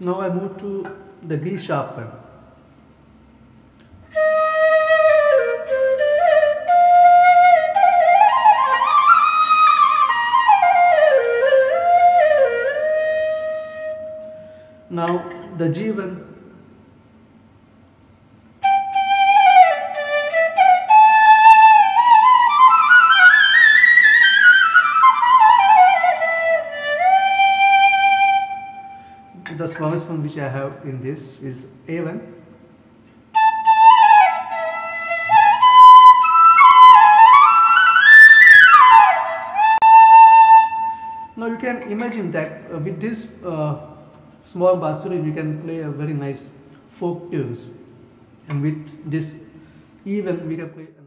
Now I move to the D sharp one. Now the G one. The smallest one which I have in this is A1. Now you can imagine that with this small basuri you can play a very nice folk tunes, and with this even we can play